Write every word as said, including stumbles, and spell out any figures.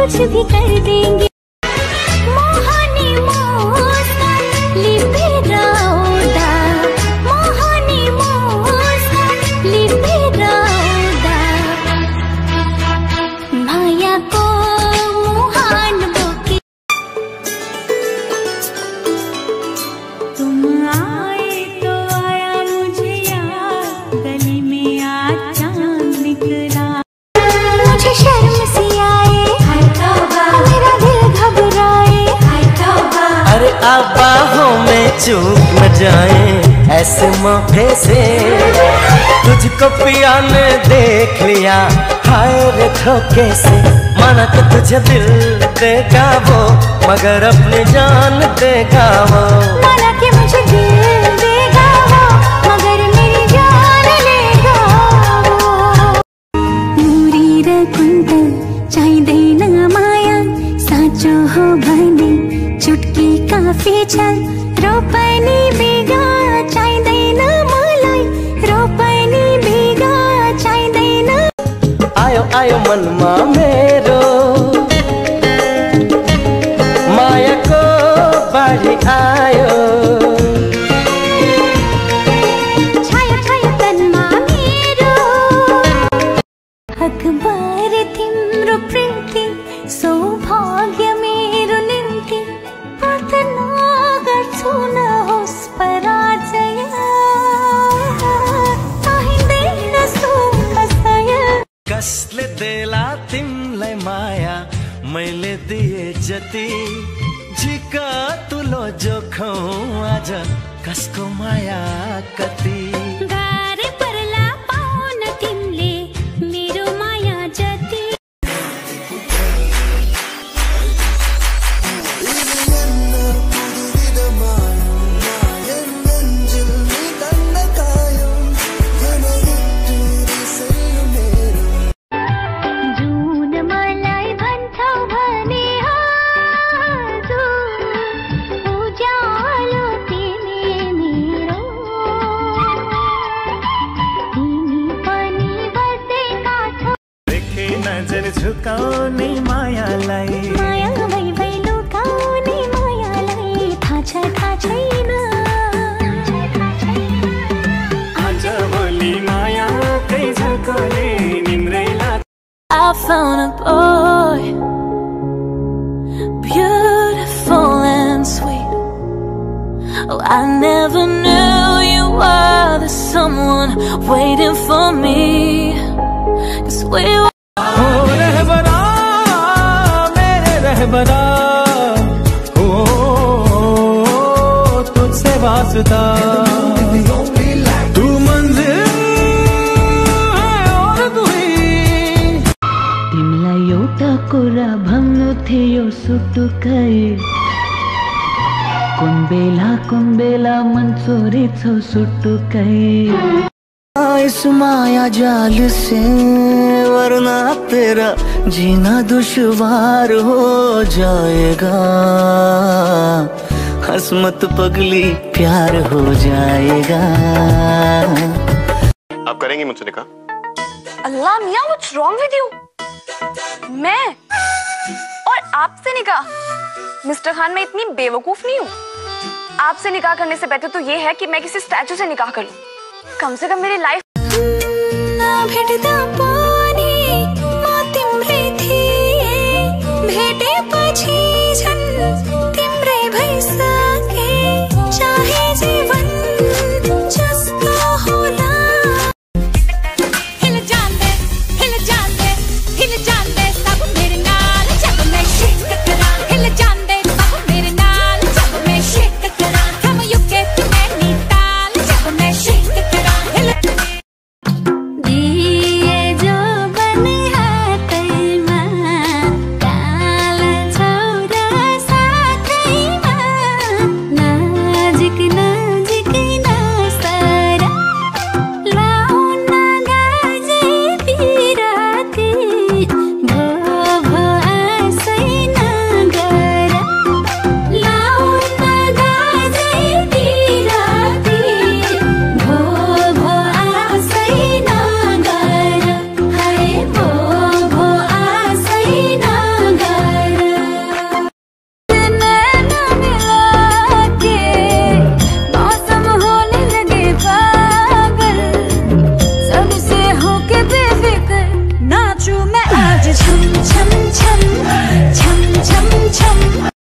कुछ भी कर देंगे। मोहनी मुस्कान लिपि रौदा, मोहनी मुस्कान लिपि रौदा, माया को मुहान बोके। तुम आए तो आया मुझे याद, गली में आज चांद निकला। मुझे शर्म सी आए, मेरा दिल घबराए। अरे अब बाहों में चूक न जाए ऐसे मौके से, तुझको पिया ने देख लिया हाय रे धोखे से। माना तो तुझे दिल देगा वो, मगर अपनी जान देगा वो। माना कि मुझे दिल देगा वो, मगर मेरी जान लेगा वो। नूरी र कुंतल चाहिए न माया, साचो हो भने चुटकी काफी छल। रोपनी बेगा चाहिए न मलाई, रोपनी बेगा चाहिए न। आयो आयो मनमा मेरो, माया को बाढ़ी आयो। छायो छायो तनमा मेरो, अखबार तिम्रो प्रीति सौभाग्य मेरो निम्ति। प्रार्थना गर्छु नहोस् पराजय, चाहिँदैन सुमसय। कसले देला तिमलाई माया, मैले दिए जति झिका तुलो जोखौ आज कसको माया कति। गाह्रै पर्ला पाउन तिमीले मेरो माया जति। जुन मलाई भन्छौ भने हजुर, उज्यालो तिमी मेरो। तिमी पनि बसेका छौ, देखे नजर झुकाउने मायालाई, माया भई भई लुकाउने मायालाई। थाहा छ थाहा छैन, आज भोलि मायाकै झल्कोले निम्रै लाग्छ। I found a boy, beautiful and sweet. Oh, I never knew you were the someone waiting for me. 'Cause we were ओ रहबरा मेरे रहबरा, ओ तुझसे वास्ता। तू मंजिल है और तू ही। तिमीलाई एउटा कुरा भन्नु थियो सुटुकै, कुन बेला कुन बेला मन चोरेछौ सुटुकै। इस माया जाल से वरना तेरा जीना दुश्वार हो जाएगा। हंस मत पगली प्यार हो जाएगा। आप करेंगी मुझसे निकाह? अल्लाह मियां, व्हाट्स रॉन्ग विद यू? मैं और आपसे निकाह? मिस्टर खान, मैं इतनी बेवकूफ नहीं हूँ। आपसे निकाह करने से बेहतर तो ये है कि मैं किसी स्टैचू से निकाह कर लूं। कम से कम मेरी लाइफ ना भेटदा